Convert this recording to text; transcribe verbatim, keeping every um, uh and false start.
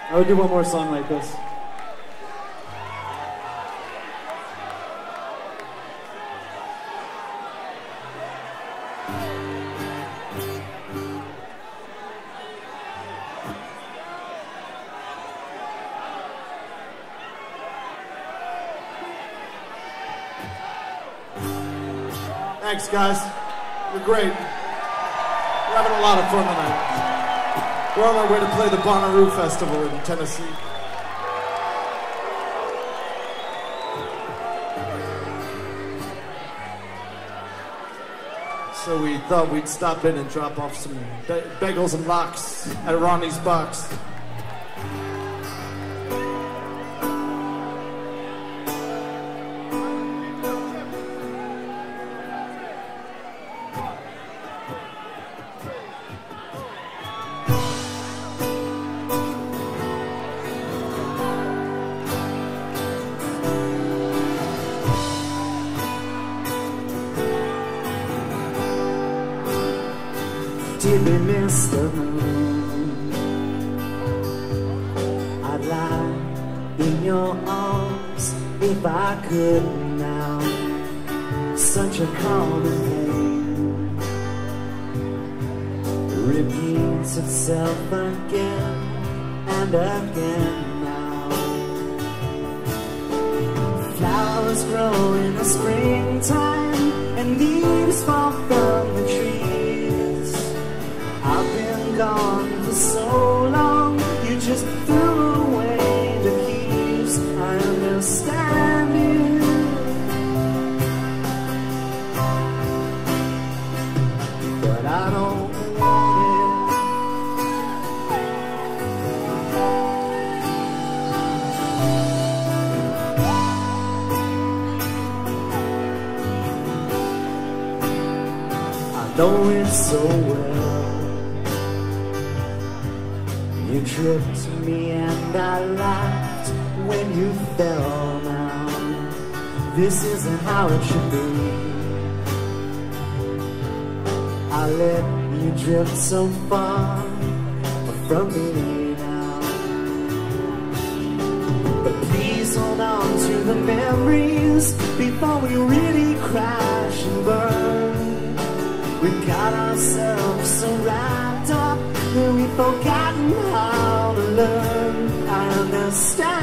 I would do one more song like this. Thanks, guys. You're great. We're having a lot of fun tonight. We're on our way to play the Bonnaroo Festival in Tennessee. So we thought we'd stop in and drop off some be bagels and lox at Ronnie's Box. Did we miss the moon? I'd lie in your arms if I could now. Such a common thing repeats itself again and again now. Flowers grow in the springtime and leaves fall from the trees. I've been gone for so long, you just threw away the keys. I understand you, but I don't want it. I know it so well. You tripped me and I laughed when you fell now. This isn't how it should be. I let you drift so far from me now. But please hold on to the memories before we really crash and burn. We've got ourselves so wrapped up that we've forgotten how to learn. I understand.